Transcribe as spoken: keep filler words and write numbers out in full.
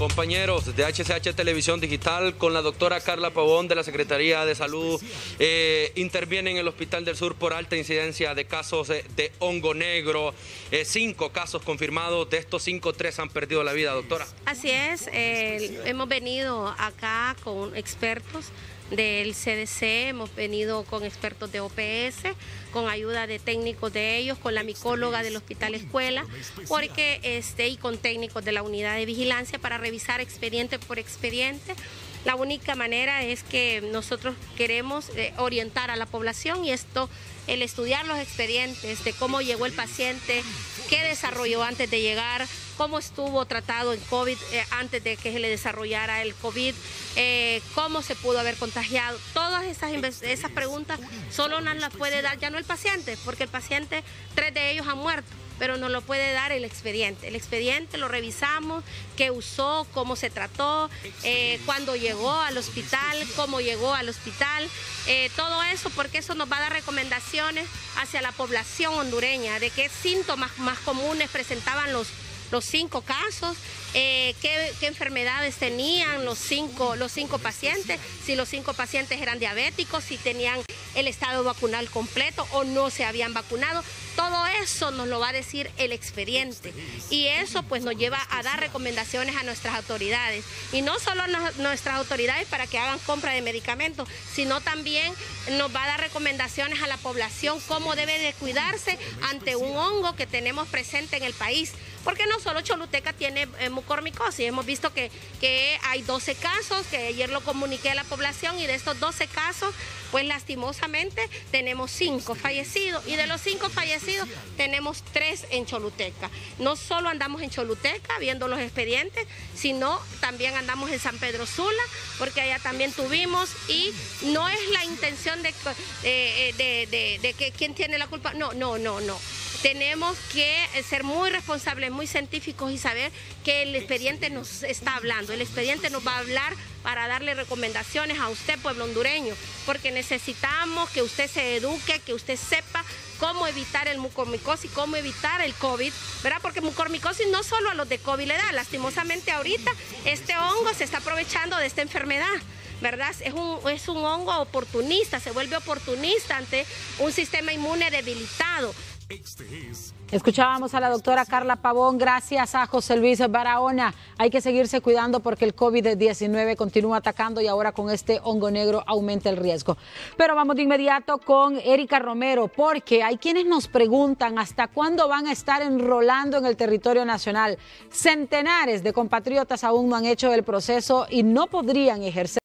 Compañeros de H C H Televisión Digital, con la doctora Carla Pavón de la Secretaría de Salud, eh, interviene en el Hospital del Sur por alta incidencia de casos de, de hongo negro. Eh, cinco casos confirmados, de estos cinco, tres han perdido la vida, doctora. Así es, eh, hemos venido acá con expertos del C D C, hemos venido con expertos de O P S, con ayuda de técnicos de ellos, con la micóloga del Hospital Escuela, porque este, y con técnicos de la unidad de vigilancia para revisar expediente por expediente. La única manera es que nosotros queremos eh, orientar a la población, y esto, el estudiar los expedientes de cómo llegó el paciente, qué desarrolló antes de llegar, cómo estuvo tratado en COVID eh, antes de que se le desarrollara el COVID, eh, cómo se pudo haber contagiado. Todas esas, esas preguntas solo nos las puede dar ya no el paciente, porque el paciente, tres de ellos han muerto, pero nos lo puede dar el expediente. El expediente lo revisamos, qué usó, cómo se trató, eh, cuándo llegó al hospital, cómo llegó al hospital, eh, todo eso, porque eso nos va a dar recomendaciones hacia la población hondureña de qué síntomas más comunes presentaban los los cinco casos, eh, qué, qué enfermedades tenían los cinco, los cinco pacientes, si los cinco pacientes eran diabéticos, si tenían el estado vacunal completo o no se habían vacunado. Todo eso nos lo va a decir el expediente, y eso pues nos lleva a dar recomendaciones a nuestras autoridades, y no solo no, nuestras autoridades para que hagan compra de medicamentos, sino también nos va a dar recomendaciones a la población cómo debe de cuidarse ante un hongo que tenemos presente en el país, porque no solo Choluteca tiene eh, mucormicosis. Hemos visto que, que hay doce casos, que ayer lo comuniqué a la población, y de estos doce casos, pues lastimosamente tenemos cinco fallecidos, y de los cinco fallecidos tenemos tres en Choluteca. No solo andamos en Choluteca viendo los expedientes, sino también andamos en San Pedro Sula, porque allá también tuvimos, y no es la intención de, de, de, de, de que quién tiene la culpa, no, no, no, no. Tenemos que ser muy responsables, muy científicos, y saber que el expediente nos está hablando. El expediente nos va a hablar para darle recomendaciones a usted, pueblo hondureño, porque necesitamos que usted se eduque, que usted sepa cómo evitar el mucormicosis, cómo evitar el COVID, ¿verdad? Porque mucormicosis no solo a los de COVID le da. Lastimosamente ahorita este hongo se está aprovechando de esta enfermedad, ¿verdad? Es un, es un hongo oportunista, se vuelve oportunista ante un sistema inmune debilitado. Escuchábamos a la doctora Carla Pavón, gracias a José Luis Barahona. Hay que seguirse cuidando porque el COVID diecinueve continúa atacando, y ahora con este hongo negro aumenta el riesgo. Pero vamos de inmediato con Erika Romero, porque hay quienes nos preguntan hasta cuándo van a estar enrolando en el territorio nacional. Centenares de compatriotas aún no han hecho el proceso y no podrían ejercer